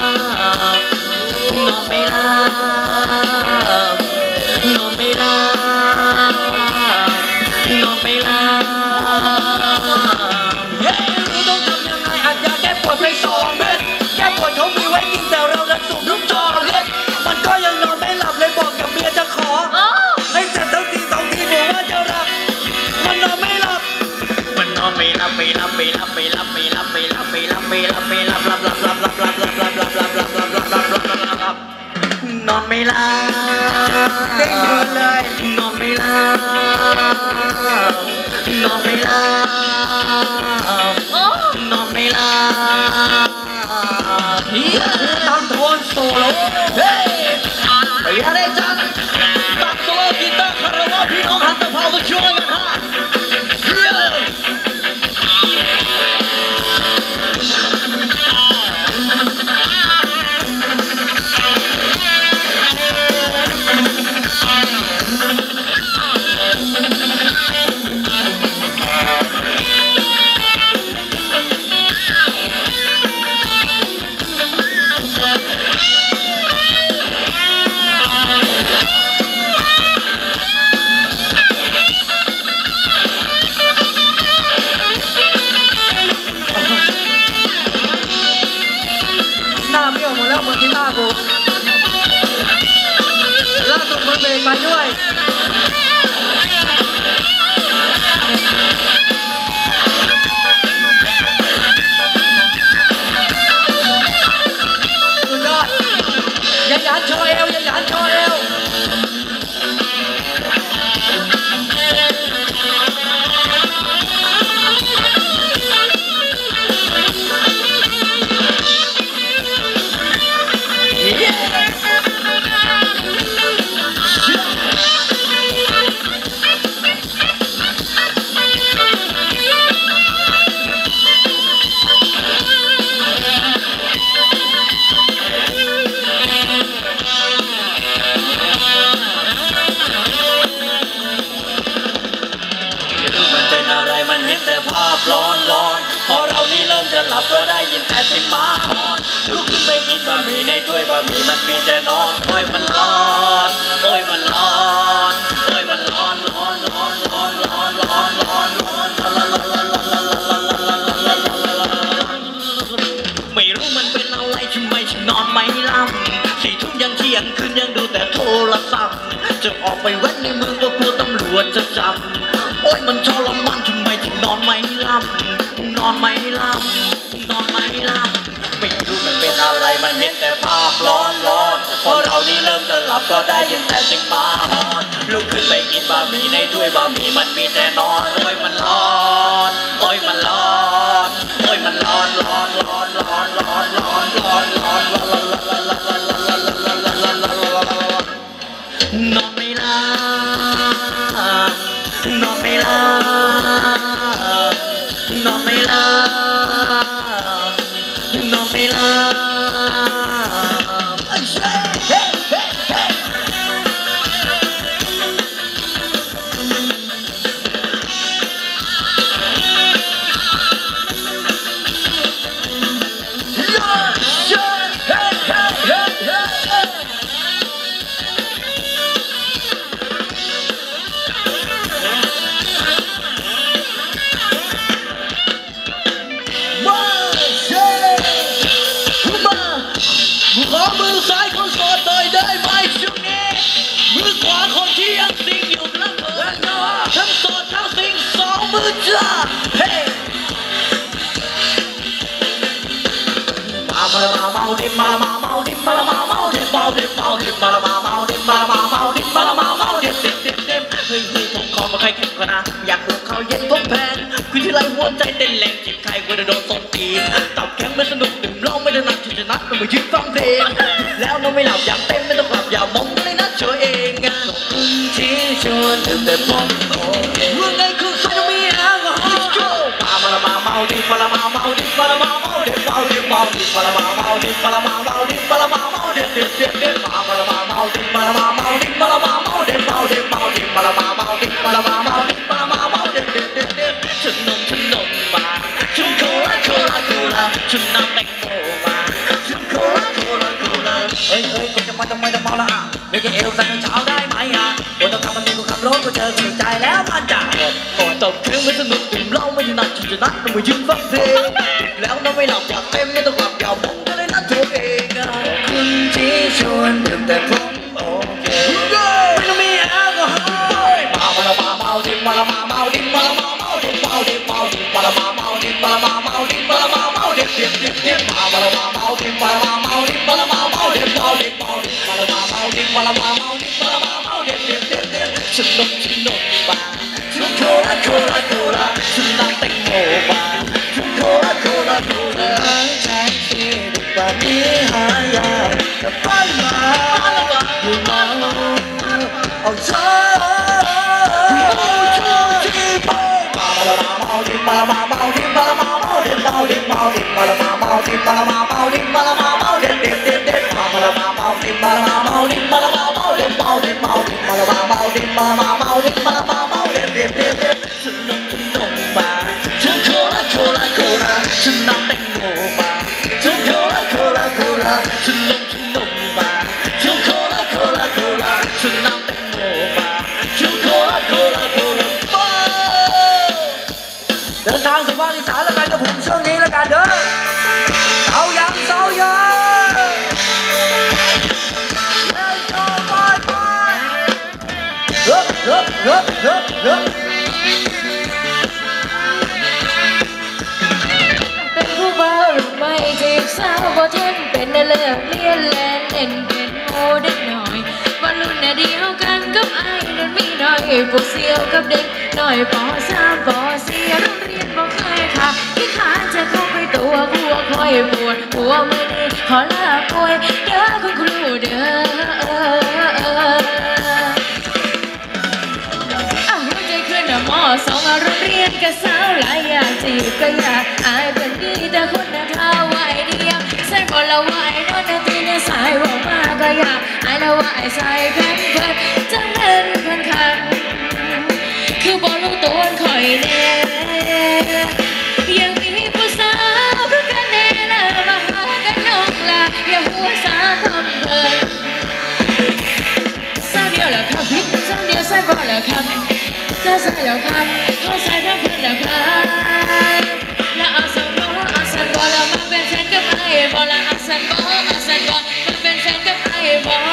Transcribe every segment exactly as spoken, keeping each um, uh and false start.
นอนไม่หลับนอนไม่หลับนอนไม่หลับเฮ้ยรู้ต้องทำยังไงอาจยาแก้ปวดไปสองเม็ดแก้ปวดเขามีไว้กินแต่เราดันสูบลูกจอกเล็กมันก็ยังนอนไม่หลับเลยบอกกับเมียจะขอให้เสร็จทั้งทีสองทีบอกว่าจะรับมันนอนไม่หลับมันนอนไม่หลับไม่หลับไม่หลับไม่หลับไม่หลับไม่หลับไม่หลับไม่หลับไม่หลับหลับหลับหลับหลับหลับหลับหลับหลับหลับหลับหลับหลับหลับหลับหลับหลับนอนไม่หลับเด้งเดินเลยนอนไม่หลับนอนไม่หลับนอนไม่หลับเฮียตั้งโทนโซโล่เฮ้ยไปอะไรจังตั้งโซโล่กีตาร์คาราวะพี่น้องหันตะเภามาช่วยกันฮะเฮียแต่ภาพร้อนร้อนพอเรานี่เริ่มจะหลับก็ได้ยินแต่เสียงหมาหอนลุกขึ้นไปกินบะหมี่ในถ้วยบะหมี่มันมีแต่นอนโอ้ยมันร้อนโอ้ยมันร้อนโอ้ยมันร้อนร้อนร้อนร้อนร้อนร้อนร้อนร้อนไม่รู้มันเป็นอะไรทำไมฉันนอนไม่หลับสี่ทุ่มยังเที่ยงคืนยังดูแต่โทรศัพท์จะออกไปแว้นในเมืองก็กลัวตำรวจจะจับโอ้ยมันทรมานทำไมถึงนอนไม่หลับนอนไม่หลับนอนไม่หลับไม่รู้มันเป็นอะไรมันเห็นแต่ภาพร้อนร้อนพอเรานี่เริ่มจะหลับก็ได้ยินแต่เสียงหมาหอนลุกขึ้นไปกินบะหมี่ในถ้วยบะหมี่มันมีแต่นอนโอ้ยมันร้อนโอ้ยมันร้อนโอ้ยมันร้อนร้อนร้อนร้อนร้อนร้อนร้อนร้อนร้อนนอนไม่หลับนอนไม่หลับนอนไม่หลับนอนไม่หลับขอมือซ้ายคนโสดหน่อยได้ไหมช่วงนี้มือขวาคนที่ยังซิงอยู่และเขินทั้งโสดทั้งซิงสองมือจ้าเฮ้มามามาเมาดิมามาเมาดิมามาเมาดิเมาดิเมาดิมามาเมาดิมามาเมาดิมามาเมาดิเต็มเต็มเต็มเฮ้ยเฮ้ยผมขอมาใครเข้มกว่านะอยากดูเขาเย็นพบแพงคุยที่ไรหัวใจเต้นแรงจีบใครก็จะโดนส่งตีนตับแข็งไม่สนุกดื่มเหล้าไม่ถนัดที่จะนัดมันมายืนฟังเพลงแล้วนอนไม่หลับอยากเต้นไม่ต้องกลับอย่ามองเลยนะเธอเองอ่ะที่ชวนดื่มแต่ผมโอเคว่าไงคือใครต้องมีแอลกอฮอล์มามามาเมาดิมาละมาเมาดิมาละมาเมาดิเมาดิเมาดิมาละมาเมาดิมาละมาเมาดิมาละมาเมาดิเด็ดเด็ดเด็ดมามาละมาเมาดิมาละมาเมาดิมาละมาเมาดิเมาดิเมาดิมาละมาเมาดิมาละมาเมาดิมาละมาเมาดิเด็ดเด็ดเด็ดฉันนมฉันนมมาฉันโคลาโคลาโคลาฉันน้ำแตงโมมาฉันโคลาโคลาโคลาเฮ้ยเฮ้ยจะมาทำไมจะเมาละไม่แค่เอวสั่นเช้าได้ไหมอ่ะคนต้องทำมันดีกูขับรถกูเจอกูใจแล้วมันจะโอ้ตบเครื่องไม่สนุกดื่มเหล้าไม่ถนัดฉันจะนัดต้องมายืนฟังเพลงแล้วนอนไม่หลับอยากเต้นไม่ต้องกลับอย่ามองก็เลยนัดเธอเองอ่ะคุณที่ชวนดื่มแต่ผมโอเคไม่ต้องมีแอลกอฮอล์มามาละมาเมาดิมาละมาเมาดิมาละมาเมาดิเมาดิเมาดิมาละมาเมาดิมาละมาเมาดิมาละมาเมาดิเดียบเดียบเดียบมามาละมาเมาดิมาละมาเมาดิมาละมาเมาดิเมาดิเมาดิมาละมาเมาดิมาละมาเมาดิมาละมาเมาดิเดียบเดียบเดียบฉันนกฉันนกมาฉันโคลาโคลาโคลาฉันน้ำแตงโมมาฉันโคลาโคลาโคลาแท็กซี่ดีกว่านี้หายากจะไปมาอยู่เมาเอาเธอมาละมาเมาดิมาละมาเมาดิมาละมาเมาดิเมาดิเมาดิมาละมาเมาดิมาละมาเมาดิมาละมาเมาดิเด็ดเด็ดเด็ดมาละมาเมาดิมาละมาเมาดิมาละมาเมาดิเมาดิเมาดิมาละมาเมาดิมาละมาเมาดิมาละมาเมาดิเด็ดเด็ดเด็ดฉันนมฉันนมมาฉันโคลาโคลาโคลาฉันน้ำแตงโมมาฉันโคลาโคลาโคลาฉันนมฉันนมมาฉันโคลาโคลาโคลาฉันน้ำแตงโมมาฉันโคลาโคลาโคลาเดินทางสู่ภาคอีสานแล้วกันกับผมช่วงนี้แล้วกันเด้อเสายังเสายังแล้วก็ไปไปเฮ้อเฮ้อเฮ้อเฮ้อเฮ้อเป็นผู้บ่าวหรือไม่จีบสาวบ่ทนเป็นเลิกเรียนแลนเล่นเป็นโมเด็กหน่อยว่ารุ่นน่ะเดียวกันกับไอ้นั่นมีหน่อยพวกเสียวกับเด็กหน่อยปอสามปอสี่โรงเรียนบ่เคยค่ะที่ขาจะเข้าไปตัวหัวคอยปวดหัวมือนี้ขอลาป่วยเด้อคุณครูเด้ออ่ะหัวใจขึ้นมอสองโรงเรียนกับสาวหลายอยากจีบก็อยากอายเป็นดีแต่คนน่ะท้าไว้เดียวใส่บอลละไว้นอนตีในสายบอกมาก็อยากอายละไว้ใส่แผ่นเพิ่นจังเล่นเพิ่นคันคือบอลลูกตัวคอยแน่จะใส่แล้วครับเขาใส่ทั้งเพื่อนแล้วครับแล้วเอาสันบอเอาสันบอแล้วมาเป็นแฟนกับไอ้บอแล้วเอาสันบอเอาสันบอมาเป็นแฟนกับไอ้บอ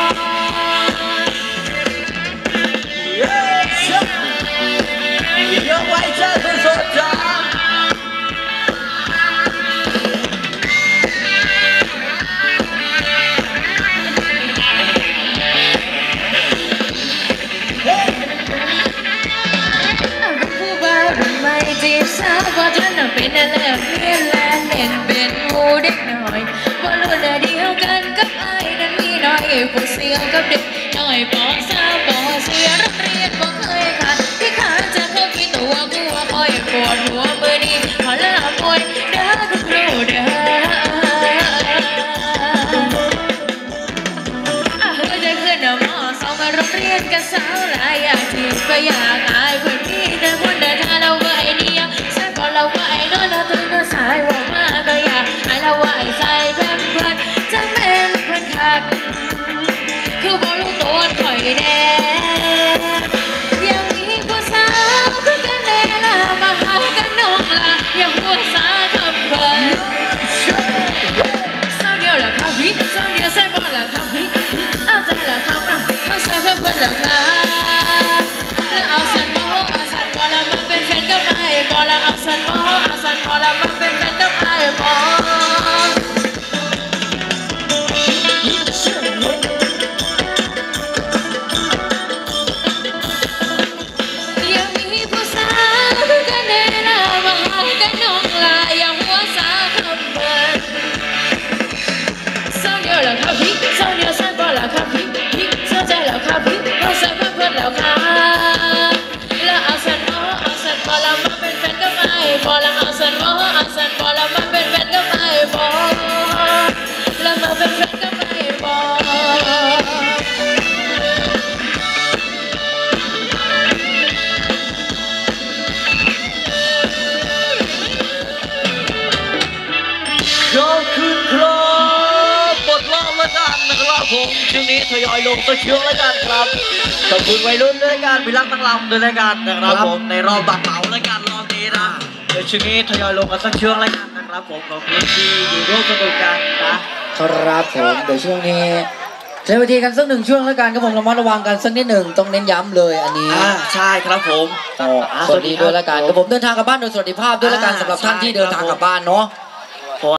เยอะไว้เจอคนสดจ้าจีบสาวว่าท่านเป็นอะไรเรียนแลนเห็นเป็นงูเด็กหน่อยว่ารุ่นเดียวกันกับไอ้นั้นมีน้อยผู้เสียกับเด็กน้อยปอสาวปอเสียโรงเรียนบ่เคยขาดที่ขาดจะเข้ากินตัวกูว่าคอยปวดหัวมือนี้ขอลาป่วยเด้อทุกครูเด้ออ่ะเฮ้ยจะขึ้นมอสองมาโรงเรียนกับสาวหลายอยากจีบก็อยากอายเพื่อนพี่แต่คนเดินทางเราไว้เนี่ยเราว่าไอ้น้อยเราตื่นก็สายว่ามาก็อยากไอ้เราว่าไอ้ใส่เพื่อนเพื่อนจะเป็นเพื่อนขาดคือบอกลูกตัวข่อยแน่ยังมีผู้สาวคือกันแน่ละมาหากันน้องละยังผู้สาวทำเพื่อนสาวเดียวละครับพี่สาวเดียวใส่บอลละครับพี่เอาใจละครับเอาใส่เพื่อนเพื่อนละครับแล้วเอาสันบอลเอาสันบอลแล้วมาเป็นแฟนกับไอ้บอลแล้วเอาสันบอลเอาสันบอลแล้วมาเป็นแฟนกับไอ้บอลยังมีผู้สาวคือกันแน่ละมาหากันน้องละยังหัวสาวคำเบิร์นสาวเดียวละครับพี่สาวเดียวใส่บอลละครับพี่พี่สาวใจละครับพี่เอาใส่เพื่อนเพื่อนแล้วครับแล้วเอาสันบอลเอาสันบอลแล้วมาเป็นแฟนกับไอ้บอลแล้วเอาสันบอลเอาสันบอลแล้วมาเป็นแฟนกับไอ้บอลแล้วมาเป็นแฟนกับไอ้บอลขอบคุณครับปลดล็อกแล้วกันนะครับผมช่วงนี้ทยอยลงตัวเชื่อแล้วกันครับขอบคุณวัยรุ่นด้วยกันพิรักตั้งลำด้วยแล้วกันนะครับผมในรอบบัตรเหมาแล้วกันรอบนี้นะเดี๋ยวช่วงนี้ทยอยลงกันสักเชื่อแล้วกันนะครับผมขอบคุณที่อยู่ร่วมสนุกกันนะครับผมเดี๋ยวช่วงนี้ใช้วิธีกันสักหนึ่งช่วงแล้วกันครับผมระมัดระวังกันสักนิดหนึ่งต้องเน้นย้ำเลยอันนี้อ่าใช่ครับผมสวัสดีด้วยแล้วกันครับผมเดินทางกลับบ้านโดยสวัสดิภาพด้วยแล้วกันสำหรับท่านที่เดินทางกลับบ้านเนาะ